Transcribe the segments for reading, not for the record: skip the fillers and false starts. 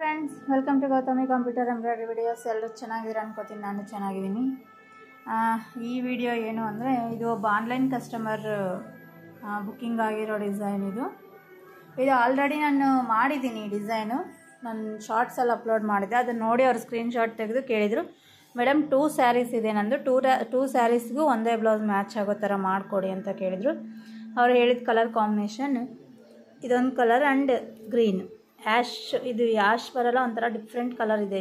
Friends, welcome to Gautami computer embroidery videos. ಎಲ್ಲರೂ ಚೆನ್ನಾಗಿದ್ದೀರ ಅನ್ಕೋತೀನಿ. ನಾನು ಚೆನ್ನಾಗಿದ್ದೀನಿ. ಈ ವಿಡಿಯೋ ಏನು ಅಂದರೆ, ಇದು ಒಬ್ಬ ಆನ್ಲೈನ್ ಕಸ್ಟಮರ್ ಬುಕ್ಕಿಂಗ್ ಆಗಿರೋ ಡಿಸೈನ್. ಇದು ಆಲ್ರೆಡಿ ನಾನು ಮಾಡಿದ್ದೀನಿ. ಈ ಡಿಸೈನು ನಾನು ಶಾರ್ಟ್ಸಲ್ಲಿ ಅಪ್ಲೋಡ್ ಮಾಡಿದ್ದೆ. ಅದನ್ನು ನೋಡಿ ಅವ್ರು ಸ್ಕ್ರೀನ್ಶಾಟ್ ತೆಗೆದು ಕೇಳಿದರು, ಮೇಡಮ್ 2 ಸ್ಯಾರೀಸ್ ಇದೆ ನಂದು, ಟೂ ಸ್ಯಾರೀಸ್ಗೂ ಒಂದೇ ಬ್ಲೌಸ್ ಮ್ಯಾಚ್ ಆಗೋ ಥರ ಮಾಡಿಕೊಡಿ ಅಂತ ಕೇಳಿದರು. ಅವ್ರು ಹೇಳಿದ ಕಲರ್ ಕಾಂಬಿನೇಷನ್ ಇದೊಂದು ಕಲರ್ ಆ್ಯಂಡ್ ಗ್ರೀನ್ ಆ್ಯಶ್. ಇದು ಆ್ಯಶ್ ಬರಲ್ಲ, ಒಂಥರ ಡಿಫ್ರೆಂಟ್ ಕಲರ್ ಇದೆ.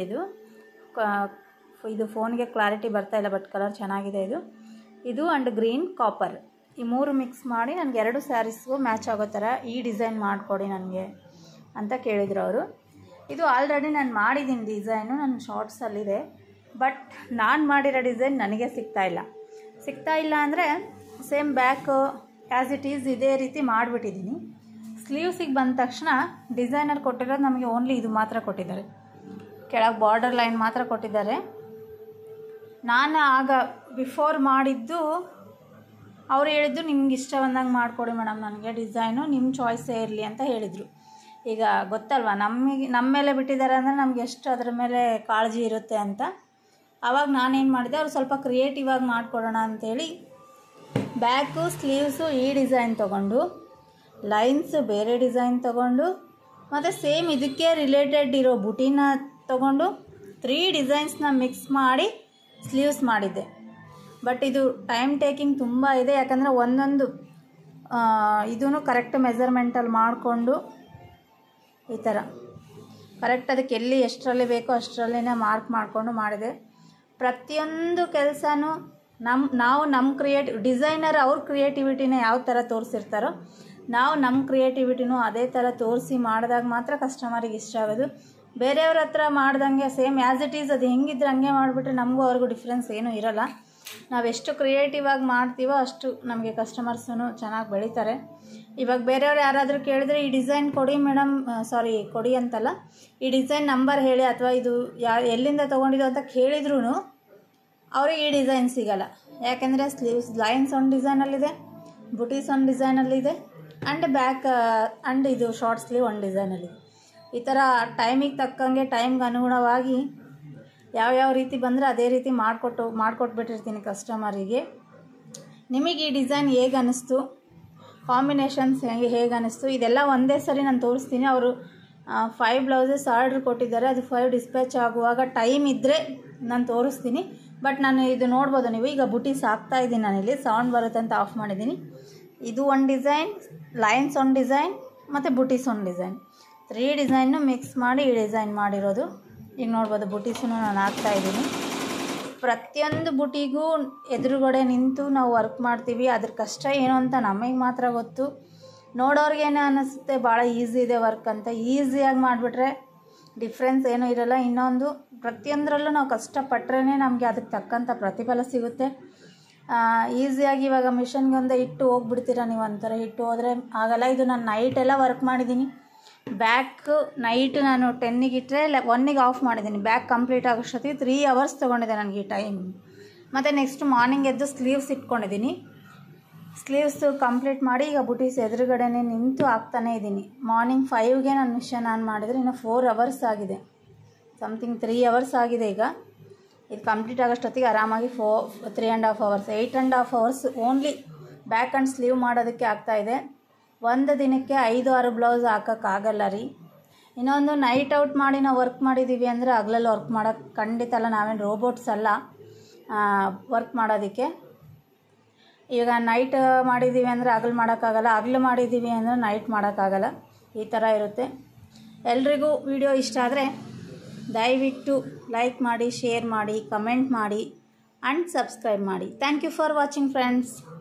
ಇದು ಫೋನ್ಗೆ ಕ್ಲಾರಿಟಿ ಬರ್ತಾ ಇಲ್ಲ, ಬಟ್ ಕಲರ್ ಚೆನ್ನಾಗಿದೆ. ಇದು ಆ್ಯಂಡ್ ಗ್ರೀನ್ ಕಾಪರ್, ಈ 3 ಮಿಕ್ಸ್ ಮಾಡಿ ನನಗೆ 2 ಸ್ಯಾರೀಸ್ಗೂ ಮ್ಯಾಚ್ ಆಗೋ ಥರ ಈ ಡಿಸೈನ್ ಮಾಡಿಕೊಡಿ ನನಗೆ ಅಂತ ಕೇಳಿದರು ಅವರು. ಇದು ಆಲ್ರೆಡಿ ನಾನು ಮಾಡಿದ್ದೀನಿ ಡಿಸೈನು, ನನ್ನ ಶಾರ್ಟ್ಸಲ್ಲಿದೆ. ಬಟ್ ನಾನು ಮಾಡಿರೋ ಡಿಸೈನ್ ನನಗೆ ಸಿಗ್ತಾ ಇಲ್ಲ ಅಂದರೆ same back as it is ಇದೇ ರೀತಿ ಮಾಡಿಬಿಟ್ಟಿದ್ದೀನಿ. ಸ್ಲೀವ್ಸಿಗೆ ಬಂದ ತಕ್ಷಣ ಡಿಸೈನರ್ ಕೊಟ್ಟಿರೋದು ನಮಗೆ ಓನ್ಲಿ ಇದು ಮಾತ್ರ ಕೊಟ್ಟಿದ್ದಾರೆ, ಕೆಳಗೆ ಬಾರ್ಡರ್ ಲೈನ್ ಮಾತ್ರ ಕೊಟ್ಟಿದ್ದಾರೆ. ನಾನು ಆಗ ಬಿಫೋರ್ ಮಾಡಿದ್ದು ಅವ್ರು ಹೇಳಿದ್ದು, ನಿಮ್ಗೆ ಇಷ್ಟ ಬಂದಂಗೆ ಮಾಡಿಕೊಡಿ ಮೇಡಮ್, ನನಗೆ ಡಿಸೈನು ನಿಮ್ಮ ಚಾಯ್ಸೇ ಇರಲಿ ಅಂತ ಹೇಳಿದರು. ಈಗ ಗೊತ್ತಲ್ವ, ನಮ್ಮ ಮೇಲೆ ಬಿಟ್ಟಿದ್ದಾರೆ ಅಂದರೆ ನಮ್ಗೆ ಎಷ್ಟು ಅದರ ಮೇಲೆ ಕಾಳಜಿ ಇರುತ್ತೆ ಅಂತ. ಆವಾಗ ನಾನೇನು ಮಾಡಿದೆ, ಅವ್ರು ಸ್ವಲ್ಪ ಕ್ರಿಯೇಟಿವ್ ಆಗಿ ಮಾಡಿಕೊಡೋಣ ಅಂಥೇಳಿ ಬ್ಯಾಕು ಸ್ಲೀವ್ಸು ಈ ಡಿಸೈನ್ ತೊಗೊಂಡು, ಲೈನ್ಸ್ ಬೇರೆ ಡಿಸೈನ್ ತೊಗೊಂಡು, ಮತ್ತು ಸೇಮ್ ಇದಕ್ಕೆ ರಿಲೇಟೆಡ್ ಇರೋ ಬುಟಿನ ತೊಗೊಂಡು 3 ಡಿಸೈನ್ಸ್ನ ಮಿಕ್ಸ್ ಮಾಡಿ ಸ್ಲೀವ್ಸ್ ಮಾಡಿದ್ದೆ. ಬಟ್ ಇದು ಟೈಮ್ ಟೇಕಿಂಗ್ ತುಂಬ ಇದೆ, ಯಾಕಂದರೆ ಒಂದೊಂದು ಇದೂ ಕರೆಕ್ಟ್ ಮೆಜರ್ಮೆಂಟಲ್ಲಿ ಮಾಡಿಕೊಂಡು ಈ ಥರ ಕರೆಕ್ಟ್ ಅದಕ್ಕೆ ಎಲ್ಲಿ ಎಷ್ಟರಲ್ಲಿ ಬೇಕೋ ಅಷ್ಟರಲ್ಲೇ ಮಾರ್ಕ್ ಮಾಡಿಕೊಂಡು ಮಾಡಿದೆ. ಪ್ರತಿಯೊಂದು ಕೆಲಸನೂ ನಾವು ನಮ್ಮ ಡಿಸೈನರ್ ಅವ್ರ ಕ್ರಿಯೇಟಿವಿಟಿನ ಯಾವ ಥರ ತೋರಿಸಿರ್ತಾರೋ, ನಾವು ನಮ್ಮ ಕ್ರಿಯೇಟಿವಿಟಿನೂ ಅದೇ ಥರ ತೋರಿಸಿ ಮಾಡಿದಾಗ ಮಾತ್ರ ಕಸ್ಟಮರಿಗೆ ಇಷ್ಟ ಆಗೋದು. ಬೇರೆಯವ್ರ ಹತ್ರ ಮಾಡ್ದಂಗೆ ಸೇಮ್ ಆ್ಯಸ್ ಇಟ್ ಈಸ್ ಅದು ಹೆಂಗಿದ್ರೆ ಹಂಗೆ ಮಾಡಿಬಿಟ್ರೆ ನಮಗೂ ಅವ್ರಿಗೂ ಡಿಫ್ರೆನ್ಸ್ ಏನೂ ಇರೋಲ್ಲ. ನಾವೆಷ್ಟು ಕ್ರಿಯೇಟಿವ್ ಆಗಿ ಮಾಡ್ತೀವೋ ಅಷ್ಟು ನಮಗೆ ಕಸ್ಟಮರ್ಸೂ ಚೆನ್ನಾಗಿ ಬೆಳೀತಾರೆ. ಇವಾಗ ಬೇರೆಯವ್ರು ಯಾರಾದರೂ ಕೇಳಿದ್ರೆ, ಈ ಡಿಸೈನ್ ಕೊಡಿ ಮೇಡಮ್, ಕೊಡಿ ಅಂತಲ್ಲ, ಈ ಡಿಸೈನ್ ನಂಬರ್ ಹೇಳಿ ಅಥವಾ ಇದು ಎಲ್ಲಿಂದ ತೊಗೊಂಡಿದ್ದು ಅಂತ ಕೇಳಿದ್ರೂ ಅವ್ರಿಗೆ ಈ ಡಿಸೈನ್ ಸಿಗೋಲ್ಲ. ಯಾಕೆಂದರೆ ಸ್ಲೀವ್ಸ್ ಲೈನ್ಸ್ ಒಂದು ಡಿಸೈನಲ್ಲಿದೆ, ಬುಟೀಸ್ ಒಂದು ಡಿಸೈನಲ್ಲಿದೆ, ಆ್ಯಂಡ್ ಬ್ಯಾಕ್ ಆ್ಯಂಡ್ ಇದು ಶಾರ್ಟ್ ಸ್ಲೀವ್ ಒಂದು ಡಿಸೈನಲ್ಲಿದೆ. ಈ ಥರ ಟೈಮಿಗೆ ತಕ್ಕಂಗೆ ಟೈಮ್ಗೆ ಅನುಗುಣವಾಗಿ ಯಾವ್ಯಾವ ರೀತಿ ಬಂದರೆ ಅದೇ ರೀತಿ ಮಾಡಿಕೊಟ್ಬಿಟ್ಟಿರ್ತೀನಿ ಕಸ್ಟಮರಿಗೆ. ನಿಮಗೆ ಈ ಡಿಸೈನ್ ಹೇಗೆ ಅನ್ನಿಸ್ತು, ಕಾಂಬಿನೇಷನ್ಸ್ ಹೇಗೆ ಅನ್ನಿಸ್ತು, ಇದೆಲ್ಲ ಒಂದೇ ಸರಿ ನಾನು ತೋರಿಸ್ತೀನಿ. ಅವರು 5 ಬ್ಲೌಸಸ್ ಆರ್ಡ್ರ್ ಕೊಟ್ಟಿದ್ದಾರೆ, ಅದು 5 ಡಿಸ್ಪ್ಯಾಚ್ ಆಗುವಾಗ ಟೈಮ್ ಇದ್ದರೆ ನಾನು ತೋರಿಸ್ತೀನಿ. ಬಟ್ ನಾನು ಇದು ನೋಡ್ಬೋದು ನೀವು, ಈಗ ಬುಟೀಸ್ ಹಾಕ್ತಾಯಿದ್ದೀನಿ, ನಾನಿಲ್ಲಿ ಸೌಂಡ್ ಬರುತ್ತೆ ಅಂತ ಆಫ್ ಮಾಡಿದ್ದೀನಿ. ಇದು ಒಂದು ಡಿಸೈನ್, ಲೈನ್ಸ್ ಒಂದು ಡಿಸೈನ್, ಮತ್ತು ಬುಟೀಸ್ ಒಂದು ಡಿಸೈನ್, 3 ಡಿಸೈನ್ನು ಮಿಕ್ಸ್ ಮಾಡಿ ಈ ಡಿಸೈನ್ ಮಾಡಿರೋದು. ಈಗ ನೋಡ್ಬೋದು ಬುಟೀಸೂ ನಾನು ಹಾಕ್ತಾಯಿದ್ದೀನಿ. ಪ್ರತಿಯೊಂದು ಬುಟಿಗೂ ಎದುರುಗಡೆ ನಿಂತು ನಾವು ವರ್ಕ್ ಮಾಡ್ತೀವಿ. ಅದ್ರ ಕಷ್ಟ ಏನು ಅಂತ ನಮಗೆ ಮಾತ್ರ ಗೊತ್ತು. ನೋಡೋರಿಗೇನೆ ಅನ್ನಿಸುತ್ತೆ ಭಾಳ ಈಸಿ ಇದೆ ವರ್ಕ್ ಅಂತ. ಈಸಿಯಾಗಿ ಮಾಡಿಬಿಟ್ರೆ ಡಿಫ್ರೆನ್ಸ್ ಏನೂ ಇರೋಲ್ಲ. ಇನ್ನೊಂದು, ಪ್ರತಿಯೊಂದರಲ್ಲೂ ನಾವು ಕಷ್ಟಪಟ್ಟರೆ ನಮಗೆ ಅದಕ್ಕೆ ತಕ್ಕಂಥ ಪ್ರತಿಫಲ ಸಿಗುತ್ತೆ. ಈಸಿಯಾಗಿ ಇವಾಗ ಮಿಷನ್ಗೆ ಒಂದೇ ಇಟ್ಟು ಹೋಗ್ಬಿಡ್ತೀರ ನೀವು, ಒಂಥರ ಇಟ್ಟು ಹೋದರೆ ಆಗಲ್ಲ. ಇದು ನಾನು ನೈಟೆಲ್ಲ ವರ್ಕ್ ಮಾಡಿದ್ದೀನಿ. ಬ್ಯಾಕ್ ನೈಟ್ ನಾನು 10ಗೆ ಇಟ್ಟರೆ 1ಗೆ ಆಫ್ ಮಾಡಿದ್ದೀನಿ. ಬ್ಯಾಕ್ ಕಂಪ್ಲೀಟ್ ಆಗೋಷ್ಟೊತ್ತಿಗೆ 3 ಅವರ್ಸ್ ತೊಗೊಂಡಿದೆ ನನಗೆ ಈ ಟೈಮ್. ಮತ್ತು ನೆಕ್ಸ್ಟ್ ಮಾರ್ನಿಂಗ್ ಎದ್ದು ಸ್ಲೀವ್ಸ್ ಇಟ್ಕೊಂಡಿದ್ದೀನಿ. ಸ್ಲೀವ್ಸ್ ಕಂಪ್ಲೀಟ್ ಮಾಡಿ ಈಗ ಬುಟೀಸ್ ಎದುರುಗಡೆನೇ ನಿಂತು ಹಾಕ್ತಾನೇ ಇದ್ದೀನಿ. ಮಾರ್ನಿಂಗ್ 5ಗೆ ನಾನು ಮಿಷನ್ ಆನ್ ಮಾಡಿದರೆ ಇನ್ನು 4 ಅವರ್ಸ್ ಆಗಿದೆ, ಸಮಥಿಂಗ್ 3 ಅವರ್ಸ್ ಆಗಿದೆ. ಈಗ ಇದು ಕಂಪ್ಲೀಟ್ ಆಗೋಷ್ಟೊತ್ತಿಗೆ ಆರಾಮಾಗಿ 3.5 hours 8.5 hours only back and sleeve ಮಾಡೋದಕ್ಕೆ ಆಗ್ತಾಯಿದೆ. ಒಂದು ದಿನಕ್ಕೆ 5-6 ಬ್ಲೌಸ್ ಹಾಕೋಕ್ಕಾಗಲ್ಲ ರೀ. ಇನ್ನೊಂದು, ನೈಟ್ ಔಟ್ ಮಾಡಿ ನಾವು ವರ್ಕ್ ಮಾಡಿದ್ದೀವಿ ಅಂದರೆ ಹಗಲಲ್ಲಿ ವರ್ಕ್ ಮಾಡೋಕ್ಕೆ ಖಂಡಿತ ಅಲ್ಲ, ನಾವೇನು ರೋಬೋಟ್ಸ್ ಅಲ್ಲ ವರ್ಕ್ ಮಾಡೋದಕ್ಕೆ. ಈಗ ನೈಟ್ ಮಾಡಿದ್ದೀವಿ ಅಂದರೆ ಹಗಲು ಮಾಡೋಕ್ಕಾಗಲ್ಲ, ಹಗಲು ಮಾಡಿದ್ದೀವಿ ಅಂದರೆ ನೈಟ್ ಮಾಡೋಕ್ಕಾಗಲ್ಲ. ಈ ಥರ ಇರುತ್ತೆ. ಎಲ್ರಿಗೂ ವಿಡಿಯೋ ಇಷ್ಟ ಆದರೆ ದಯವಿಟ್ಟು ಲೈಕ್ ಮಾಡಿ, ಶೇರ್ ಮಾಡಿ, ಕಮೆಂಟ್ ಮಾಡಿ ಆ್ಯಂಡ್ ಸಬ್ಸ್ಕ್ರೈಬ್ ಮಾಡಿ. Thank you for watching friends.